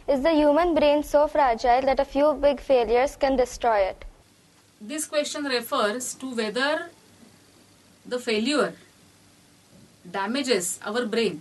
Is the human brain so fragile that a few big failures can destroy it? This question refers to whether the failure damages our brain.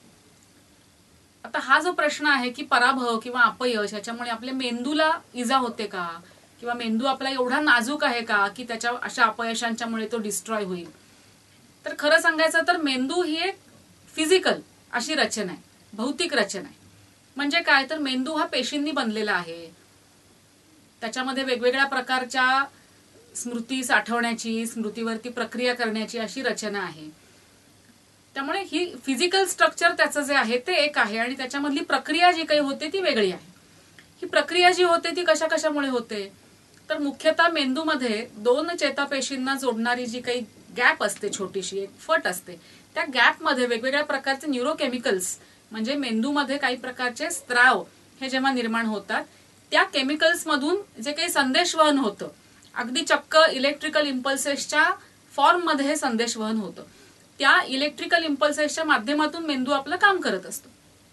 आता हा जो प्रश्न आहे की पराभव किंवा अपयश याच्यामुळे आपल्या मेंदूला इजा होते का, किंवा मेंदू आपला एवढा नाजूक आहे का की त्याच्या अशा अपयशांच्यामुळे तो डिस्ट्रॉय होईल. तर खरं सांगायचं तर मेंदू ही एक फिजिकल अशी रचना आहे, भौतिक रचना आहे. म्हणजे काय तर मेंदू हा पेशींनी बनलेला आहे. त्याच्यामध्ये वेगवेगळ्या प्रकारच्या स्मृती साठवण्याची, स्मृतीवरती प्रक्रिया करण्याची अशी रचना आहे. त्यामुळे ही फिजिकल स्ट्रक्चर त्याचं जे आहे ते एक आहे आणि त्याच्यामधली प्रक्रिया जी काही होते ती वेगळी आहे. ही प्रक्रिया जी होते ती कशा कशामुळे होते तर मुख्यतः मेंदूमध्ये दोन चेतापेशींना जोडणारी जी काही गॅप असते, छोटीशी एक फट असते, त्या गॅपमध्ये वेगवेगळ्या प्रकारचे न्यूरोकेमिकल्स म्हणजे मेंदूमध्ये काही प्रकारचे स्त्राव हे जेव्हा निर्माण होतात त्या केमिकल्स मधून जे काही संदेशवहन होतं, अगदी चक्क इलेक्ट्रिकल इम्पल्सेसच्या फॉर्म मध्ये हे संदेशवहन होतं. त्या इलेक्ट्रिकल इम्पल्सेसच्या माध्यमातून मेंदू आपलं काम करत असतो.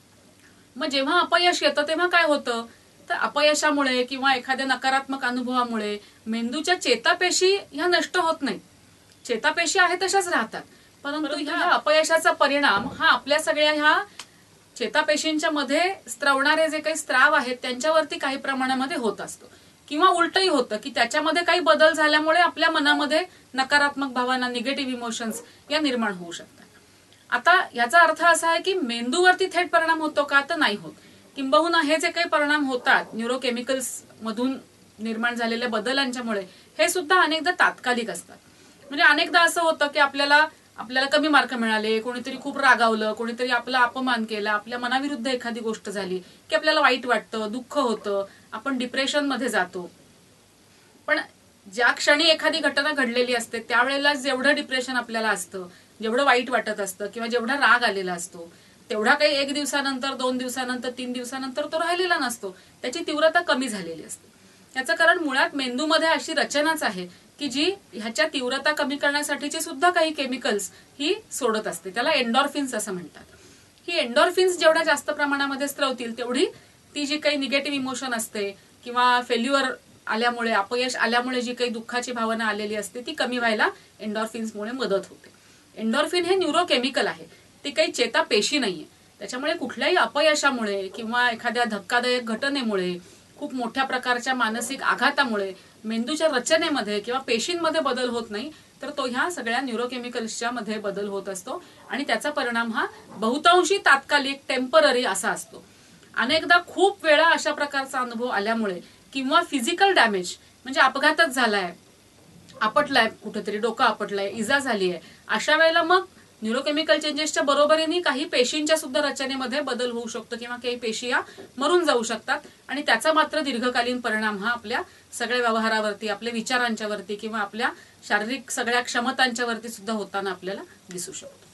मग जेव्हा अपयश येतं तेव्हा काय होतं तर अपयशामुळे किंवा एखाद्या नकारात्मक अनुभवामुळे मेंदूच्या चेतापेशी ह्या नष्ट होत नाहीत. चेतापेशी आहे तशाच राहतात, परंतु ह्या अपयशाचा परिणाम हा आपल्या सगळ्या ह्या चेतापेशींच्या मध्ये स्त्रवणारे जे काही स्त्राव आहेत त्यांच्यावरती काही प्रमाणामध्ये होत असतो. किंवा उलटही होतं की त्याच्यामध्ये काही बदल झाल्यामुळे आपल्या मनामध्ये नकारात्मक भावना, निगेटिव्ह इमोशन्स या निर्माण होऊ शकतात. आता याचा अर्थ असा आहे की मेंदूवरती थेट परिणाम होतो का तर नाही होत. किंबहुना हे जे काही परिणाम होतात न्यूरोकेमिकल्स मधून निर्माण झालेल्या बदलांच्यामुळे हे सुद्धा अनेकदा तात्कालिक असतात. म्हणजे अनेकदा असं होतं की आपल्याला कमी मार्क मिळाले, कोणीतरी खूप रागावलं, कोणीतरी आपला अपमान केला, आपल्या मनाविरुद्ध एखादी गोष्ट झाली की आपल्याला वाईट वाटतं, दुःख होतं, आपण डिप्रेशन मध्ये जातो. पण ज्या क्षणी एखादी घटना घडलेली असते त्यावेळेला जेवढं डिप्रेशन आपल्याला असतं, जेवढं वाईट वाटत असतं किंवा जेवढा राग आलेला असतो तेवढा काही 1 दिवसानंतर, 2 दिवसानंतर, 3 दिवसानंतर तो राहिलेला नसतो. त्याची तीव्रता कमी झालेली असते. याचं कारण मुळात मेंदूमध्ये अशी रचनाच आहे की जी ह्याच्या तीव्रता कमी करण्यासाठीची सुद्धा काही केमिकल्स ही सोडत असते. त्याला एंडॉर्फिन्स असं म्हणतात. ही एंडॉर्फिन्स जेवढ्या जास्त प्रमाणामध्ये स्त्रवतील तेवढी ती जी काही निगेटिव्ह इमोशन असते किंवा फेल्युअर आल्यामुळे, अपयश आल्यामुळे जी काही दुःखाची भावना आलेली असते ती कमी व्हायला एंडॉर्फिन्समुळे मदत होते. एंडॉर्फिन हे न्यूरोकेमिकल आहे, ते काही चेतापेशी नाहीये. त्याच्यामुळे कुठल्याही अपयशामुळे किंवा एखाद्या धक्कादायक घटनेमुळे, खूप मोठ्या प्रकारच्या मानसिक आघातामुळे मेंदूच्या रचनेमध्ये किंवा पेशींमध्ये बदल होत नाही, तर तो ह्या सगळ्या न्यूरोकेमिकल्सच्या मध्ये बदल होत असतो आणि त्याचा परिणाम हा बहुतांशी तात्कालिक, टेम्पररी असा असतो. अनेकदा खूप वेळा अशा प्रकारचा अनुभव आल्यामुळे किंवा फिजिकल डॅमेज म्हणजे अपघातच झालाय, आपटलाय, कुठेतरी डोकं आपटलंय, इजा झाली आहे, अशा वेळेला मग न्यूरोकेमिकल चेंजेसच्या बरोबरीने काही पेशींच्या सुद्धा रचनेमध्ये बदल होऊ शकतो किंवा काही पेशी या मरून जाऊ शकतात आणि त्याचा मात्र दीर्घकालीन परिणाम हा आपल्या सगळ्या व्यवहारावरती, आपल्या विचारांच्या वरती किंवा आपल्या शारीरिक सगळ्या क्षमतांच्या वरती सुद्धा होताना आपल्याला दिसू शकतो.